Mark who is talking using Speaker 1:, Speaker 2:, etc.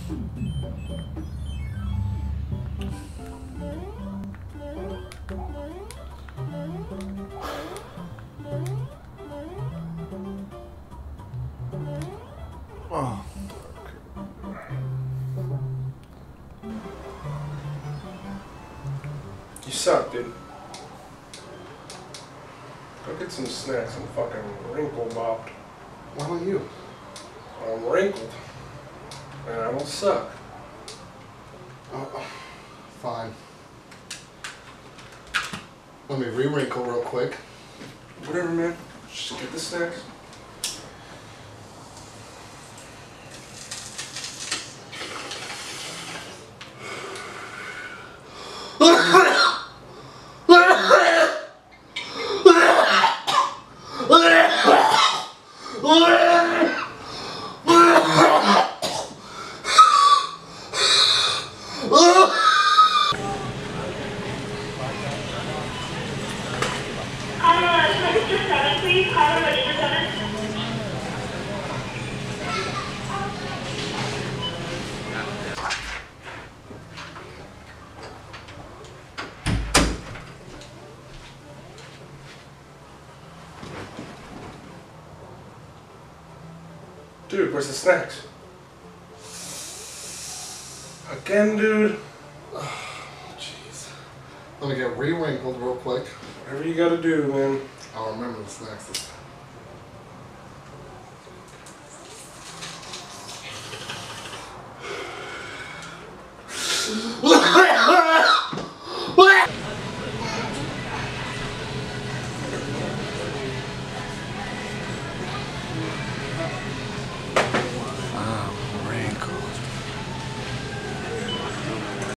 Speaker 1: Oh. You suck, dude. Go get some snacks. I'm fucking wrinkle bopped.
Speaker 2: Why don't you?
Speaker 1: I'm wrinkled. And I don't suck.
Speaker 2: Fine. Let me re-wrinkle real quick.
Speaker 1: Whatever, man. Just get the snacks. Dude, where's the snacks? Again, dude?
Speaker 2: Jeez. Let me get re-wrinkled real quick.
Speaker 1: Whatever you gotta do, man.
Speaker 2: I'll remember the snacks this time.